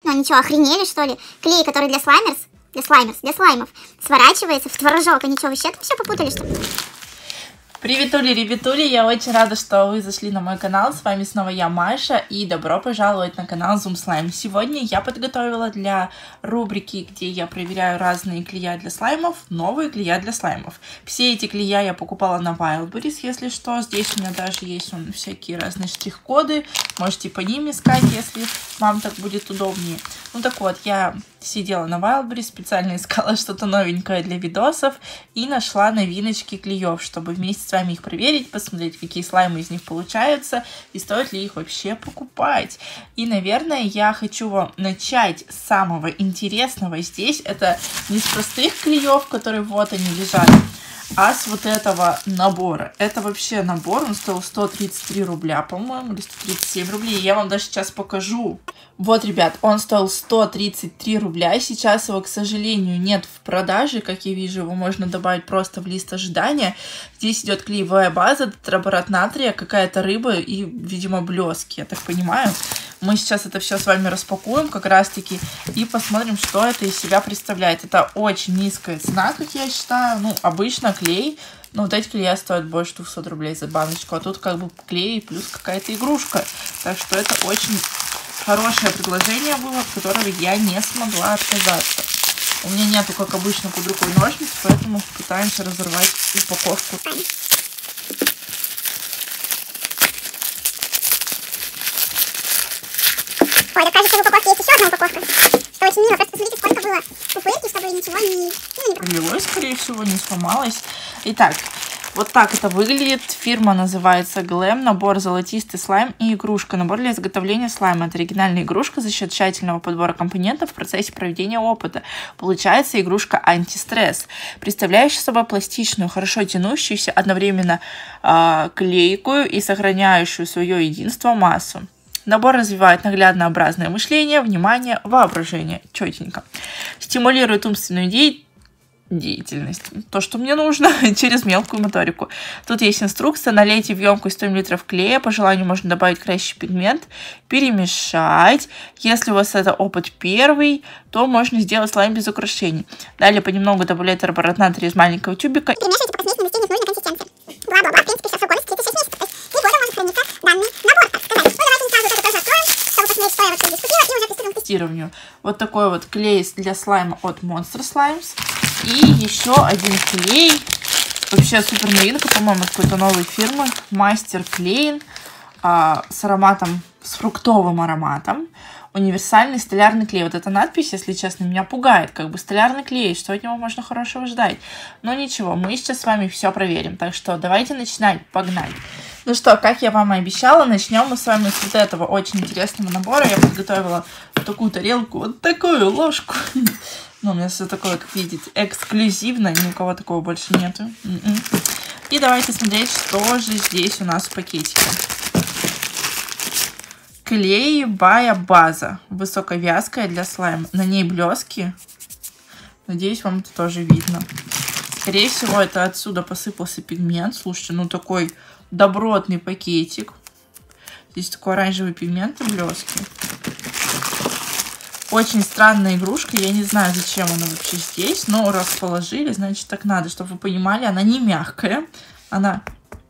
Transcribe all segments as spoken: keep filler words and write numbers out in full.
Ну ничего, охренели что ли? Клей, который для слаймерс, для слаймерс, для слаймов, сворачивается в творожок. А ничего, вообще там все попутали, что ли? Приветули, ребятули, я очень рада, что вы зашли на мой канал, с вами снова я, Маша, и добро пожаловать на канал Zoom Slime. Сегодня я подготовила для рубрики, где я проверяю разные клея для слаймов, новые клея для слаймов. Все эти клея я покупала на Wildberries, если что, здесь у меня даже есть вон, всякие разные штрих-коды, можете по ним искать, если вам так будет удобнее. Ну так вот, я сидела на Wildberries, специально искала что-то новенькое для видосов и нашла новиночки клеев, чтобы вместе с вами их проверить, посмотреть, какие слаймы из них получаются и стоит ли их вообще покупать. И, наверное, я хочу вам начать с самого интересного здесь. Это не с простых клеев, которые вот они лежат, а с вот этого набора. Это вообще набор, он стоил сто тридцать три рубля, по-моему, или сто тридцать семь рублей. Я вам даже сейчас покажу. Вот, ребят, он стоил сто тридцать три рубля. Сейчас его, к сожалению, нет в продаже. Как я вижу, его можно добавить просто в лист ожидания. Здесь идет клеевая база, тетраборат натрия, какая-то рыба и, видимо, блески, я так понимаю. Мы сейчас это все с вами распакуем как раз-таки и посмотрим, что это из себя представляет. Это очень низкая цена, как я считаю. Ну, обычно клей, но вот эти клея стоят больше двухсот рублей за баночку. А тут как бы клей плюс какая-то игрушка. Так что это очень хорошее предложение было, от которого я не смогла отказаться. У меня нету, как обычно, под рукой ножниц, поэтому пытаемся разорвать упаковку. Ой, да кажется, в упаковке есть еще одна упаковка. Что очень мило. Просто посмотрите, сколько было пупырки, чтобы ничего не... Ну, не пролилось, скорее всего, не сломалось. Итак, вот так это выглядит. Фирма называется Glam. Набор золотистый слайм и игрушка. Набор для изготовления слайма. Это оригинальная игрушка за счет тщательного подбора компонентов в процессе проведения опыта. Получается игрушка антистресс, представляющая собой пластичную, хорошо тянущуюся, одновременно э, клейкую и сохраняющую свое единство массу. Набор развивает нагляднообразное мышление, внимание, воображение. Четенько. Стимулирует умственную деятельность. деятельность, то, что мне нужно, через мелкую моторику. Тут есть инструкция: налейте в емкость сто миллилитров клея, по желанию можно добавить красящий пигмент, перемешать. Если у вас это опыт первый, то можно сделать слайм без украшений. Далее понемногу добавляйте тетраборат натрия из маленького тюбика. Перемешивайте, пока смесь не достигнет нужной консистенции. Бла-бла-бла, в принципе, сейчас годность тридцать шесть месяцев. То есть три года может храниться данный набор, так сказать. Ну, давайте сразу это тоже откроем, чтобы посмотреть, что я вообще здесь купила, и уже приступим к тестированию. Вот такой вот клей для слайма от Monster Slimes. И еще один клей, вообще супер новинка, по-моему, от какой-то новой фирмы, Мастер Клейн, а, с ароматом, с фруктовым ароматом. Универсальный столярный клей. Вот эта надпись, если честно, меня пугает. Как бы столярный клей, что от него можно хорошего ждать? Но ничего, мы сейчас с вами все проверим. Так что давайте начинать, погнали. Ну что, как я вам и обещала, начнем мы с вами с вот этого очень интересного набора. Я подготовила такую тарелку, вот такую ложку. Ну, у меня все такое, как видите, эксклюзивно. Ни у кого такого больше нету. И давайте смотреть, что же здесь у нас в пакетике. Клеевая база. Высоковязкая для слайма. На ней блески. Надеюсь, вам это тоже видно. Скорее всего, это отсюда посыпался пигмент. Слушайте, ну такой добротный пакетик. Здесь такой оранжевый пигмент и блески. Очень странная игрушка, я не знаю, зачем она вообще здесь, но раз положили, значит так надо, чтобы вы понимали, она не мягкая, она...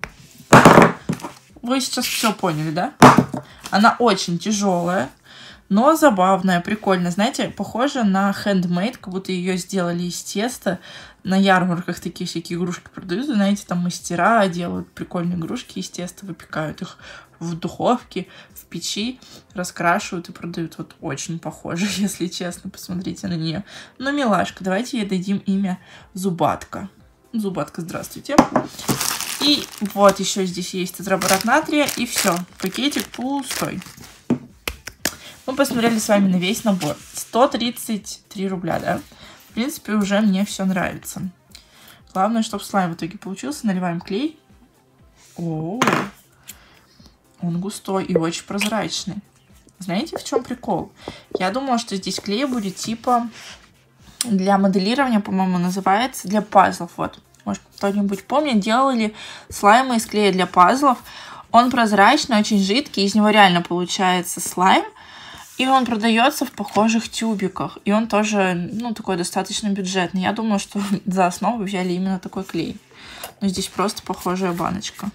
Вы сейчас все поняли, да? Она очень тяжелая, но забавная, прикольная, знаете, похожа на handmade, как будто ее сделали из теста. На ярмарках такие всякие игрушки продают, знаете, там мастера делают прикольные игрушки из теста, выпекают их в духовке, в печи, раскрашивают и продают. Вот очень похоже, если честно, посмотрите на нее. Но милашка, давайте ей дадим имя Зубатка. Зубатка, здравствуйте. И вот еще здесь есть тетраборат натрия, и все, пакетик пустой. Мы посмотрели с вами на весь набор. сто тридцать три рубля, да? В принципе, уже мне все нравится. Главное, чтобы слайм в итоге получился. Наливаем клей. О, он густой и очень прозрачный. Знаете, в чем прикол? Я думала, что здесь клей будет типа для моделирования, по-моему, называется, для пазлов. Вот, может, кто-нибудь помнит, делали слаймы из клея для пазлов. Он прозрачный, очень жидкий, из него реально получается слайм. И он продается в похожих тюбиках. И он тоже, ну, такой достаточно бюджетный. Я думаю, что за основу взяли именно такой клей. Но здесь просто похожая баночка.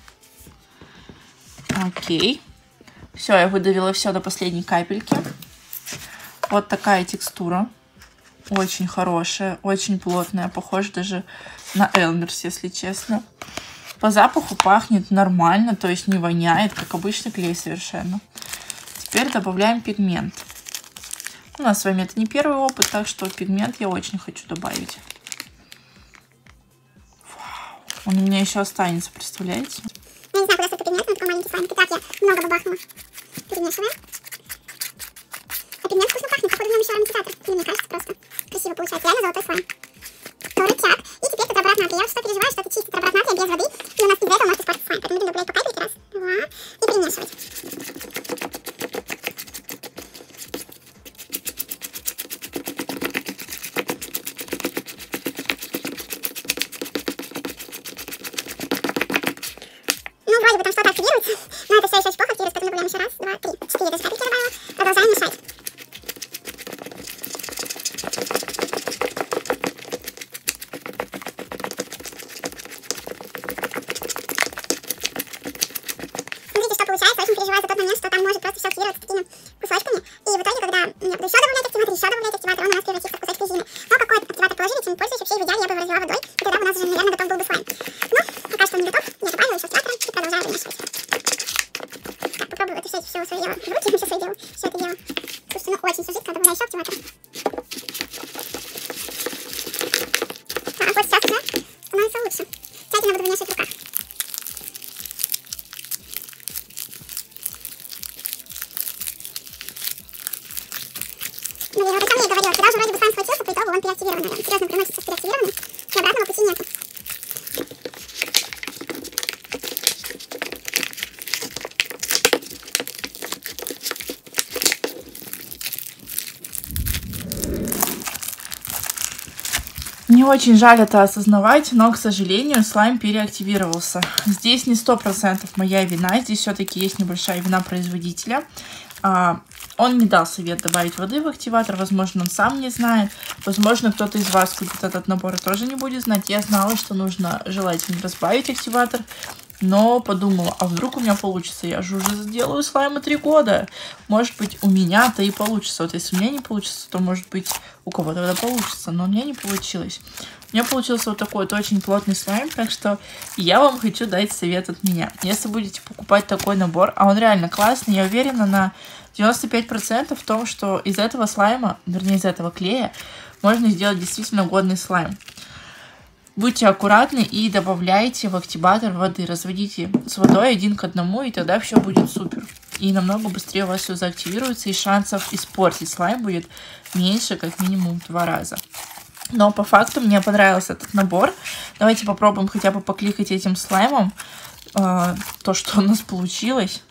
Окей. Все, я выдавила все до последней капельки. Вот такая текстура. Очень хорошая, очень плотная. Похожа даже на Элмерс, если честно. По запаху пахнет нормально, то есть не воняет, как обычный клей совершенно. Теперь добавляем пигмент. У нас с вами это не первый опыт, так что пигмент я очень хочу добавить. Вау. Он у меня еще останется, представляете? Я не знаю, куда столько пигмента, но такой маленький слайм. Так, я много бабахнула. Перемешиваю. А пигмент вкусно пахнет, походу в нем еще ароматизатор. И мне кажется, просто красиво получается. Реально золотой слайм. То рычаг. И теперь тетраборат натрия. Я что переживаю, что это чистый тетраборат натрия без воды. И у нас из-за этого может испортиться слайм. Поэтому будем добавлять по капельке раз, два. И перемешивать. Ну, вроде бы там что-то активируется, но это все еще очень плохо активируется, поэтому добавляем еще раз, два, три, четыре даже капельки добавила. Продолжаем мешать. Смотрите, что получается. Очень переживаю за тот момент, что там может просто все активироваться такими кусочками. И в итоге, когда мне буду еще добавлять активатор, еще добавлять активатор, он у нас превратится в кусочек резины. Но какой активатор положили, тем пользуюсь. Вообще, в идеале я бы его разлила водой, и тогда бы у нас уже, наверное, готов был бы слайм. Ну, пока что он не готов. Я добавила еще активатора и продолжаю вымешивать. Так, попробую это все, все свое дело. В руки все свое дело. Все это дело. Слушайте, ну очень все жидко, добавляю еще активатор. Так, вот сейчас уже становится лучше. Тщательно буду вымешивать в руках. Блин, вот о чем я и говорила. Когда уже вроде бы слайм схватился, по итогу он переактивирован, наверное. Серьезно, приносится с переактивированным, и обратного пути нету. Мне очень жаль это осознавать, но, к сожалению, слайм переактивировался. Здесь не сто процентов моя вина, здесь все-таки есть небольшая вина производителя. Он не дал совет добавить воды в активатор, возможно, он сам не знает. Возможно, кто-то из вас купит этот набор и тоже не будет знать. Я знала, что нужно желательно разбавить активатор, но подумала, а вдруг у меня получится? Я же уже сделаю слаймы три года. Может быть, у меня-то и получится. Вот если у меня не получится, то, может быть, у кого-то тогда получится. Но у меня не получилось. У меня получился вот такой вот очень плотный слайм, так что я вам хочу дать совет от меня. Если будете покупать такой набор, а он реально классный, я уверена на девяносто пять процентов в том, что из этого слайма, вернее, из этого клея, можно сделать действительно годный слайм. Будьте аккуратны и добавляйте в активатор воды. Разводите с водой один к одному, и тогда все будет супер. И намного быстрее у вас все заактивируется, и шансов испортить слайм будет меньше, как минимум в два раза. Но по факту мне понравился этот набор. Давайте попробуем хотя бы покликать этим слаймом э, то, что у нас получилось.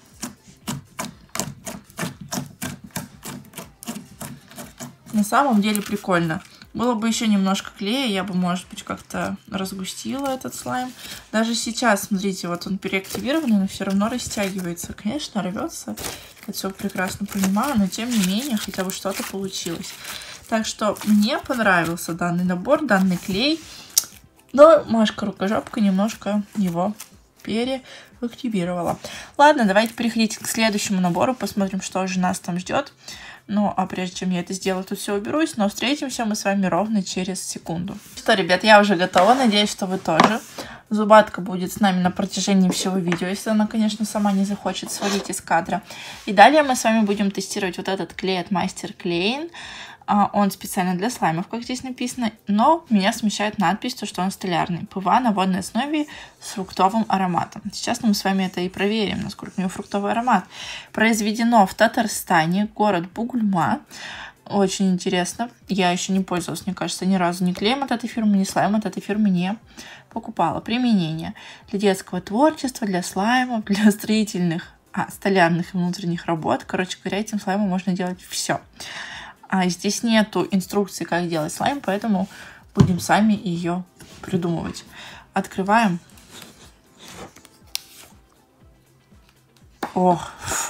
На самом деле прикольно. Было бы еще немножко клея, я бы, может быть, как-то разгустила этот слайм. Даже сейчас, смотрите, вот он переактивированный, но все равно растягивается. Конечно, рвется, я все прекрасно понимаю, но тем не менее, хотя бы что-то получилось. Так что мне понравился данный набор, данный клей. Но Машка рукожопка немножко его переактивировала. Ладно, давайте переходить к следующему набору, посмотрим, что же нас там ждет. Ну, а прежде чем я это сделаю, тут все уберусь, но встретимся мы с вами ровно через секунду. Что, ребят, я уже готова, надеюсь, что вы тоже. Зубатка будет с нами на протяжении всего видео, если она, конечно, сама не захочет свалить из кадра. И далее мы с вами будем тестировать вот этот клей от Master Klein. Он специально для слаймов, как здесь написано, но меня смущает надпись, то, что он столярный. ПВА на водной основе с фруктовым ароматом. Сейчас мы с вами это и проверим, насколько у него фруктовый аромат. Произведено в Татарстане, город Бугульма. Очень интересно. Я еще не пользовалась, мне кажется, ни разу ни клеем от этой фирмы, ни слаймом от этой фирмы не покупала. Применение для детского творчества, для слаймов, для строительных, а, столярных и внутренних работ. Короче говоря, этим слаймом можно делать все. А здесь нету инструкции, как делать слайм, поэтому будем сами ее придумывать. Открываем. Ох,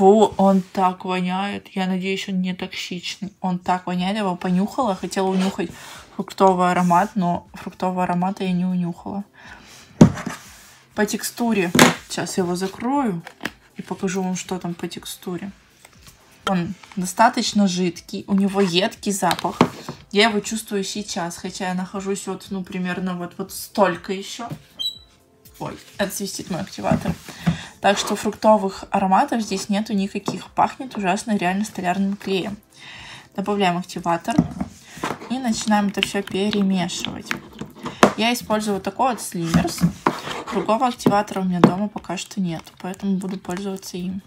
Фу, он так воняет. Я надеюсь, он не токсичный. Он так воняет. Я его понюхала. Хотела унюхать фруктовый аромат, но фруктового аромата я не унюхала. По текстуре. Сейчас я его закрою и покажу вам, что там по текстуре. Он достаточно жидкий. У него едкий запах. Я его чувствую сейчас, хотя я нахожусь вот, ну, примерно вот, вот столько еще. Ой, это свистит мой активатор. Так что фруктовых ароматов здесь нету никаких. Пахнет ужасно реально столярным клеем. Добавляем активатор и начинаем это все перемешивать. Я использую вот такой вот Slimmers. Другого активатора у меня дома пока что нет, поэтому буду пользоваться им.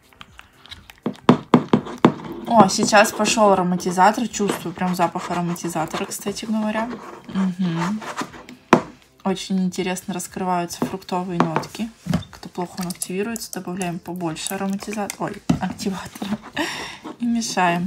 О, сейчас пошел ароматизатор. Чувствую прям запах ароматизатора, кстати говоря. Угу. Очень интересно раскрываются фруктовые нотки. Как-то плохо он активируется. Добавляем побольше ароматизатора. Ой, активатора. И мешаем.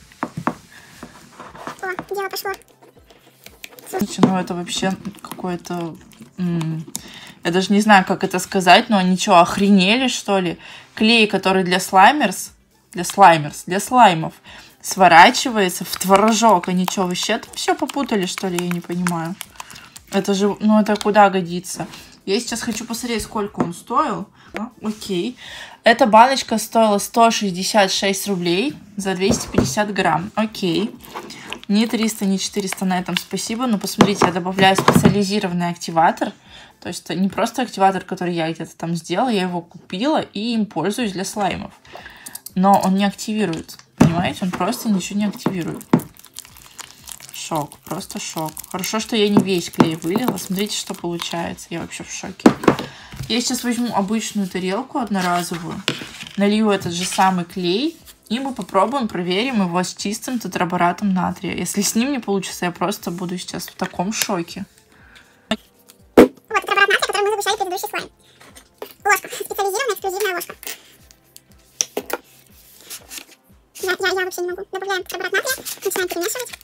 О, дело пошло. Слушай, ну это вообще какое-то... Я даже не знаю, как это сказать, но они что, охренели, что ли? Клей, который для слаймерс, для слаймерс, для слаймов, сворачивается в творожок. Они что, вообще все попутали, что ли? Я не понимаю. Это же, ну это куда годится? Я сейчас хочу посмотреть, сколько он стоил. А, окей. Эта баночка стоила сто шестьдесят шесть рублей за двести пятьдесят грамм. Окей. Ни триста, ни четыреста на этом спасибо. Но посмотрите, я добавляю специализированный активатор. То есть это не просто активатор, который я где-то там сделала. Я его купила и им пользуюсь для слаймов. Но он не активирует. Понимаете? Он просто ничего не активирует. Шок. Просто шок. Хорошо, что я не весь клей вылила. Смотрите, что получается. Я вообще в шоке. Я сейчас возьму обычную тарелку одноразовую. Налью этот же самый клей. И мы попробуем, проверим его с чистым тетраборатом натрия. Если с ним не получится, я просто буду сейчас в таком шоке. Вот тетраборат натрия, который мы загущали предыдущий слайм. Ложка. Специализированная эксклюзивная ложка. Я, я, я вообще не могу. Добавляем тетраборат натрия. Начинаем перемешивать.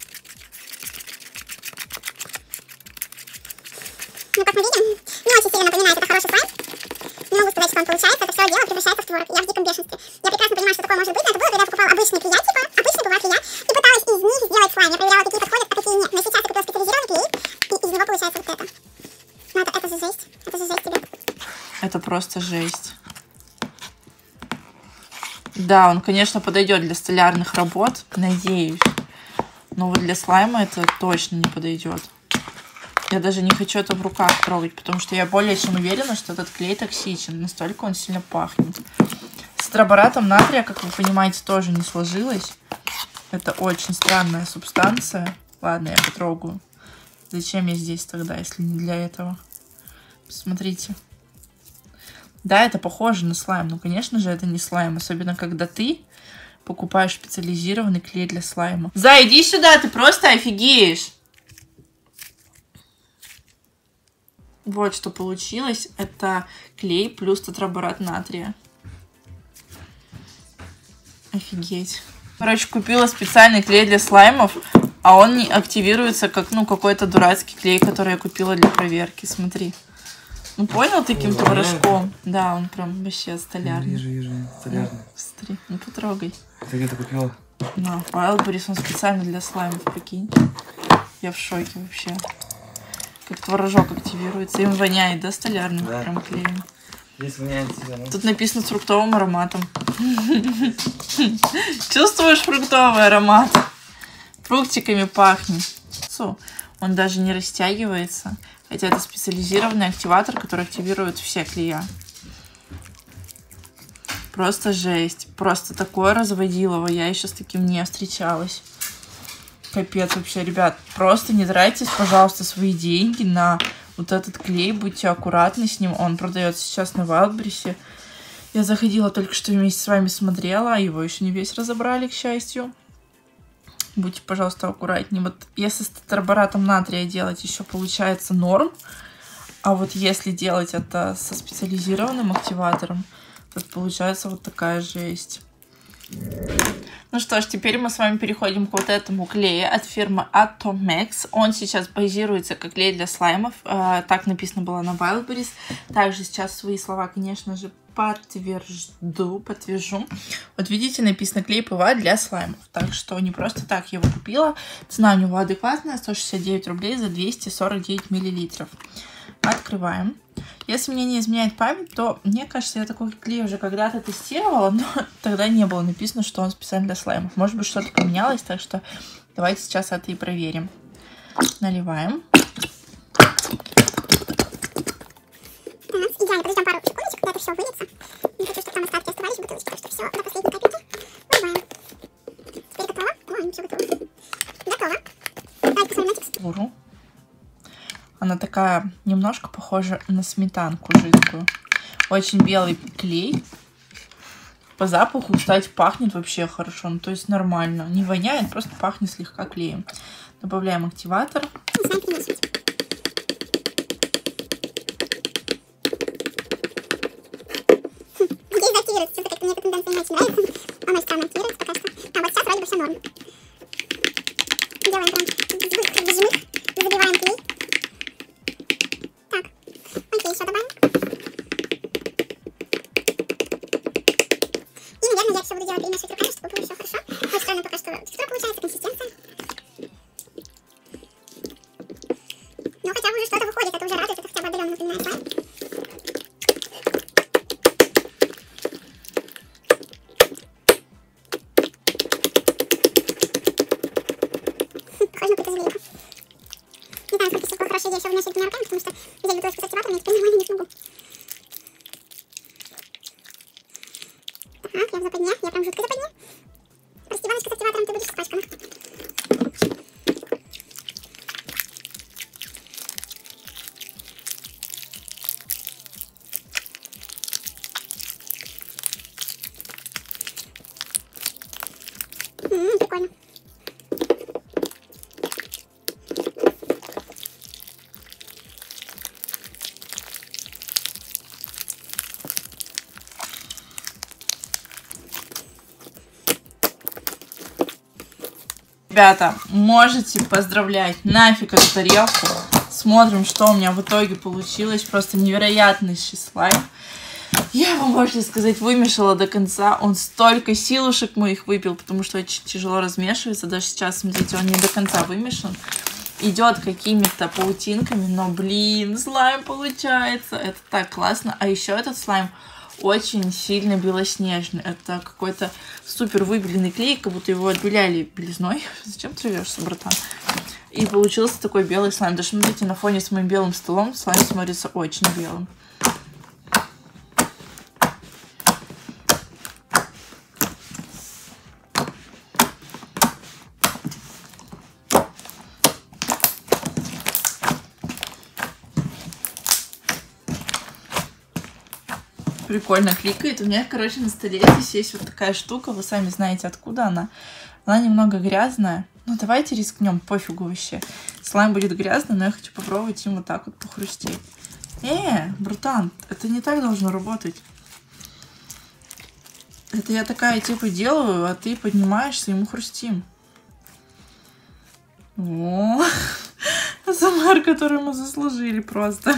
Ну, как мы видим, не очень сильно напоминает это хороший слайм. Не могу сказать, что он получается. Это все дело превращается в творог. Я в диком бешенстве. Я прекрасно понимаю, что такое может быть, но это было, когда я покупала обычные клея, типа, обычный бывает клея, и пыталась из них сделать слайм. Я проверяла, какие подходят, а какие нет. Но сейчас я купила специализированный клей, и из него получается вот это. Ну, это, это же жесть. Это же жесть, ребят. Это просто жесть. Да, он, конечно, подойдет для столярных работ, надеюсь. Но вот для слайма это точно не подойдет. Я даже не хочу это в руках трогать, потому что я более чем уверена, что этот клей токсичен. Настолько он сильно пахнет. С тетраборатом натрия, как вы понимаете, тоже не сложилось. Это очень странная субстанция. Ладно, я потрогаю. Зачем я здесь тогда, если не для этого? Посмотрите. Да, это похоже на слайм. Но, конечно же, это не слайм. Особенно, когда ты покупаешь специализированный клей для слайма. Зай, иди сюда, ты просто офигеешь. Вот что получилось. Это клей плюс тетраборат натрия. Офигеть. Короче, купила специальный клей для слаймов, а он не активируется, как, ну, какой-то дурацкий клей, который я купила для проверки. Смотри. Ну, понял, таким творожком? Да, он прям вообще столярный. Вижу, вижу, столярный. Смотри, ну потрогай. Ты где-то купила? На, Wildberries, он специально для слаймов, прикинь. Я в шоке вообще. Как творожок активируется. Им воняет, да, столярным, да, прям клеем. Здесь воняет себя, ну. Тут написано с фруктовым ароматом. Чувствуешь фруктовый аромат? Фруктиками пахнет. Он даже не растягивается. Хотя это специализированный активатор, который активирует все клея. Просто жесть. Просто такое разводилово. Я еще с таким не встречалась. Капец вообще, ребят. Просто не тратьте, пожалуйста, свои деньги на вот этот клей. Будьте аккуратны с ним. Он продается сейчас на Wildberries. Я заходила только что вместе с вами смотрела. Его еще не весь разобрали, к счастью. Будьте, пожалуйста, аккуратнее. Вот если с тетраборатом натрия делать, еще получается норм. А вот если делать это со специализированным активатором, то получается вот такая жесть. Ну что ж, теперь мы с вами переходим к вот этому клею от фирмы Atomex. Он сейчас базируется как клей для слаймов. Так написано было на Wildberries. Также сейчас свои слова, конечно же, подтвержду, подтвержу. Вот видите, написано клей ПВА для слаймов. Так что не просто так я его купила. Цена у него адекватная, сто шестьдесят девять рублей за двести сорок девять миллилитров. Открываем. Если мне не изменяет память, то мне кажется, я такой клей уже когда-то тестировала, но тогда не было написано, что он специально для слаймов. Может быть, что-то поменялось, так что давайте сейчас это и проверим. Наливаем. У нас идеально. Подождем пару секундочек, когда это все выльется. Не хочу, чтобы там остатки оставались в бутылочке, так что все до последней капельки. Выливаем. Теперь готово? Ой, все готово. Готово. Давайте посмотрим на текстуру. Она такая немножко похожа на сметанку жидкую. Очень белый клей. По запаху, кстати, пахнет вообще хорошо. Ну, то есть нормально. Не воняет, просто пахнет слегка клеем. Добавляем активатор. Здесь активируется, что-то как-то мне эта тенденция не очень нравится. Он очень странно активируется пока что. А вот сейчас вроде бы все норм. Делаем прям вжимых, забиваем клей. Так, окей, еще добавим. И, наверное, я все буду делать перемешивать руками, чтобы было все хорошо. Очень странно пока что текстура получается, консистенция. Но хотя бы уже что-то выходит, это уже радует, это хотя бы отдаленно напоминает слайм. Похоже на какую-то змейку. Не знаю, сколько всего хорошая идея все вмешивать двумя руками, потому что взять бутылочку с активатором я теперь нормально не смогу. Так, я в западне, я прям жутко в западне. Прости, баночка с активатором, ты будешь испачкана. Ммм, прикольно. Ребята, можете поздравлять. Нафиг эту тарелку. Смотрим, что у меня в итоге получилось. Просто невероятный слайм. Я его, можно сказать, вымешала до конца. Он столько силушек моих выпил, потому что очень тяжело размешивается. Даже сейчас, смотрите, он не до конца вымешан. Идет какими-то паутинками, но, блин, слайм получается. Это так классно. А еще этот слайм очень сильно белоснежный. Это какой-то супер выбеленный клей, как будто его отбеляли белизной. Зачем ты рвешься, братан? И получился такой белый слайм. Даже смотрите, на фоне с моим белым столом слайм смотрится очень белым. Прикольно кликает. У меня, короче, на столе здесь есть вот такая штука. Вы сами знаете, откуда она. Она немного грязная. Ну, давайте рискнем. Пофигу вообще. Слайм будет грязный, но я хочу попробовать им вот так вот похрустеть. Э, братан, это не так должно работать. Это я такая, типа, делаю, а ты поднимаешься, и ему хрустим. О, АСМР, который мы заслужили просто.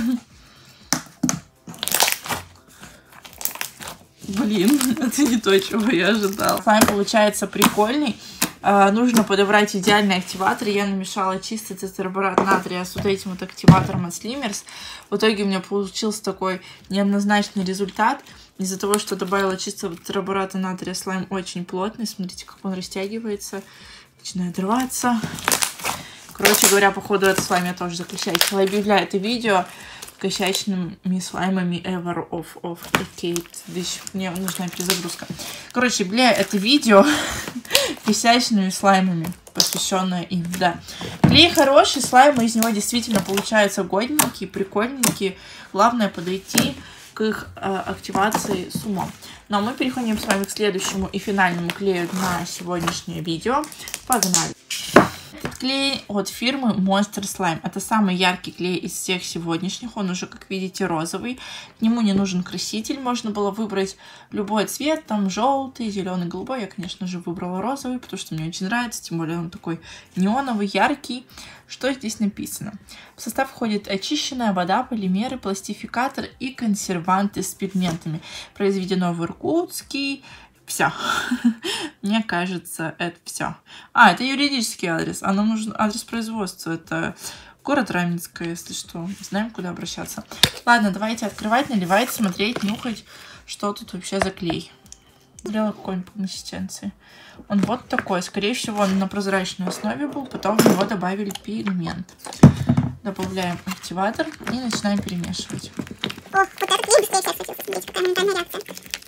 Блин, это не то, чего я ожидала. Слайм получается прикольный. А, нужно подобрать идеальный активатор. Я намешала чистый тетраборат натрия с вот этим вот активатором от Slimmers. В итоге у меня получился такой неоднозначный результат. Из-за того, что добавила чистого тетрабората натрия, слайм очень плотный. Смотрите, как он растягивается. Начинает рваться. Короче говоря, по ходу этот слайм я тоже закосячила. Объявляю это видео косячными слаймами Ever of of Kate. Здесь мне нужна перезагрузка. Короче, бля, это видео косячными слаймами, посвященное им, да. Клей хороший, слаймы из него действительно получаются годненькие, прикольненькие. Главное подойти к их э, активации с умом. Ну а мы переходим с вами к следующему и финальному клею на сегодняшнее видео. Погнали! Клей от фирмы Monster Slime. Это самый яркий клей из всех сегодняшних. Он уже, как видите, розовый. К нему не нужен краситель. Можно было выбрать любой цвет. Там желтый, зеленый, голубой. Я, конечно же, выбрала розовый, потому что мне очень нравится. Тем более он такой неоновый, яркий. Что здесь написано? В состав входит очищенная вода, полимеры, пластификатор и консерванты с пигментами. Произведено в Иркутске. Все. Мне кажется, это все. А, это юридический адрес. А нам нужен адрес производства. Это город Раменское, если что. Знаем, куда обращаться. Ладно, давайте открывать, наливать, смотреть, нюхать, что тут вообще за клей. Смотрела какой-нибудь по консистенции. Он вот такой. Скорее всего, он на прозрачной основе был. Потом в него добавили пигмент. Добавляем активатор и начинаем перемешивать. Ох, вот этот клей быстрее всех схватился. Смотрите, какая моментальная реакция.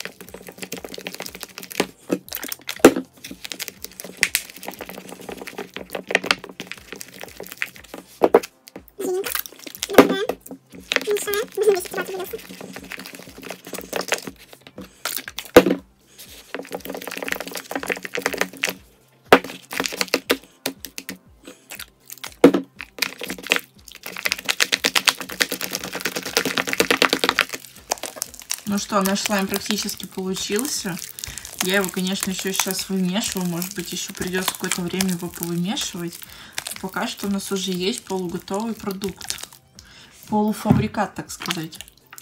Ну что, наш слайм практически получился. Я его, конечно, еще сейчас вымешиваю. Может быть, еще придется какое-то время его повымешивать. Пока что у нас уже есть полуготовый продукт. Полуфабрикат, так сказать.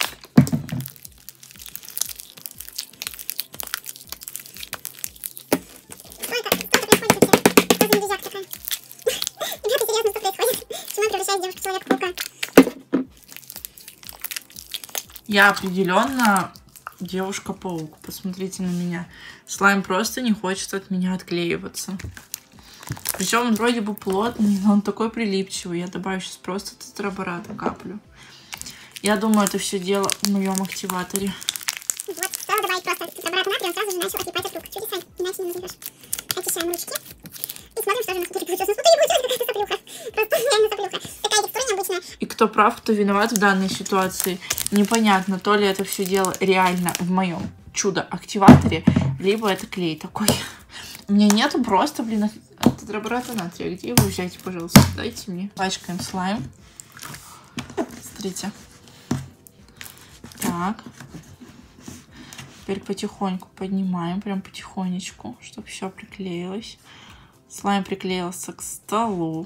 Я определенно девушка-паук. Посмотрите на меня. Слайм просто не хочет от меня отклеиваться. Причем он вроде бы плотный, но он такой прилипчивый. Я добавлю сейчас просто тетрабората каплю. Я думаю, это все дело в моем активаторе. Вот, стала добавить просто тетраборат натрия, он сразу же начал отлипать от рук. Чудеса, иначе не назовешь. Очищаем ручки. И смотрим, что же у нас тут получилось. Смотри, получилась какая-то соплюха. Просто реально соплюха. Такая текстура необычная. И кто прав, кто виноват в данной ситуации, непонятно, то ли это все дело реально в моем чудо-активаторе, либо это клей такой. У меня нету просто, блин, тетрабората натрия. Где его взять, пожалуйста? Дайте мне. Пачкаем слайм. Смотрите. Так. Теперь потихоньку поднимаем, прям потихонечку, чтобы все приклеилось. Слайм приклеился к столу.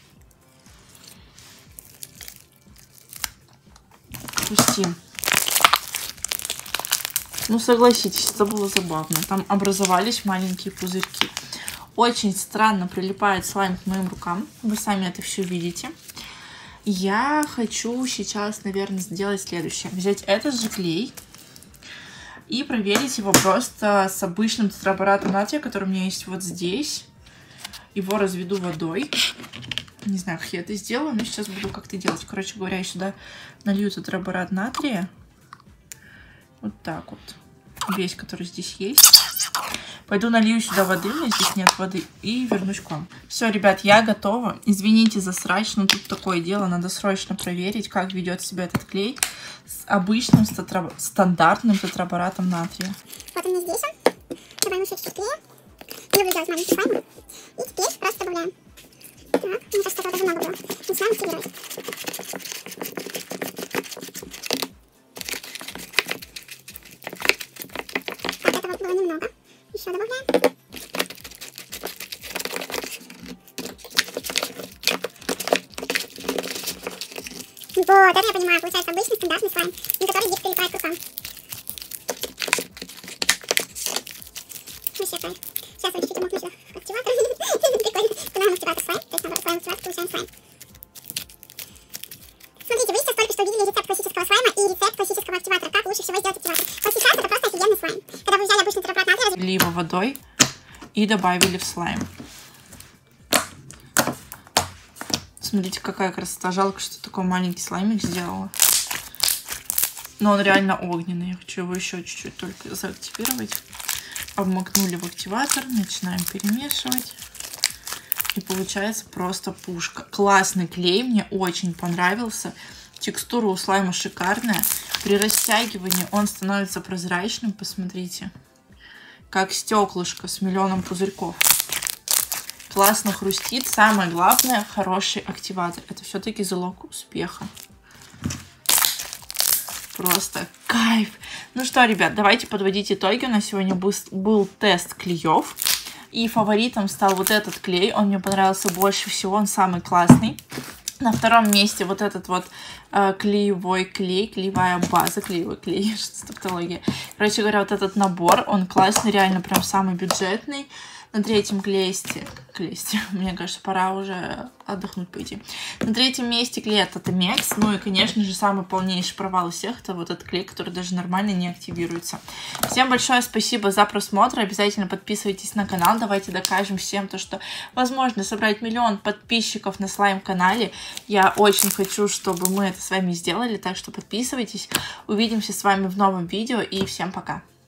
Пустим. Ну, согласитесь, это было забавно. Там образовались маленькие пузырьки. Очень странно прилипает слайм к моим рукам. Вы сами это все видите. Я хочу сейчас, наверное, сделать следующее. Взять этот же клей и проверить его просто с обычным тетраборатом натрия, который у меня есть вот здесь. Его разведу водой. Не знаю, как я это сделаю, но сейчас буду как-то делать. Короче говоря, я сюда налью тетраборат натрия. Вот так вот. Весь, который здесь есть. Пойду налью сюда воды, у меня здесь нет воды, и вернусь к вам. Все, ребят, я готова. Извините за срач, но тут такое дело. Надо срочно проверить, как ведет себя этот клей с обычным с тетраб... стандартным тетраборатом натрия. Вот он здесь. Добавим еще чуть-чуть клея. Люблю делать маленькие слаймы. И теперь просто добавляем. Так, мне кажется, это даже много было. Начинаем активировать. Так, этого было немного. Еще добавляем. Вот, это я понимаю. Получается обычный стандартный слайм, на который здесь прилипает к рукам. Вообще кайф. Сейчас он чуть-чуть умокну сюда в активатор. Прикольно. Становим активатор слайм. То есть наоборот, слайм активатор, получаем слайм. Смотрите, вы сейчас только что увидели рецепт классического слайма и рецепт классического активатора. Как лучше всего сделать активатор. Вот сейчас это просто офигенный слайм. Когда вы взяли обычный тетраборат натрия, Влили его водой и добавили в слайм. Смотрите, какая красота. Жалко, что такой маленький слаймик сделала. Но он реально огненный. Я хочу его еще чуть-чуть только заактивировать. Обмакнули в активатор. Начинаем перемешивать. И получается просто пушка. Классный клей. Мне очень понравился. Текстура у слайма шикарная. При растягивании он становится прозрачным. Посмотрите. Как стеклышко с миллионом пузырьков. классно хрустит. Самое главное, хороший активатор. Это все-таки залог успеха. Просто кайф. Ну что, ребят, давайте подводить итоги. У нас сегодня был, был тест клеев. И фаворитом стал вот этот клей. Он мне понравился больше всего. Он самый классный. На втором месте вот этот вот э, клеевой клей, клеевая база, клеевой клей, что-то тавтология. Короче говоря, вот этот набор, он классный, реально прям самый бюджетный. На третьем клейсте, клейсте, мне кажется, пора уже отдохнуть пойти. На третьем месте клей от Atomex. Ну и, конечно же, самый полнейший провал из всех, это вот этот клей, который даже нормально не активируется. Всем большое спасибо за просмотр. Обязательно подписывайтесь на канал. Давайте докажем всем то, что возможно собрать миллион подписчиков на слайм-канале. Я очень хочу, чтобы мы это с вами сделали, так что подписывайтесь. Увидимся с вами в новом видео и всем пока.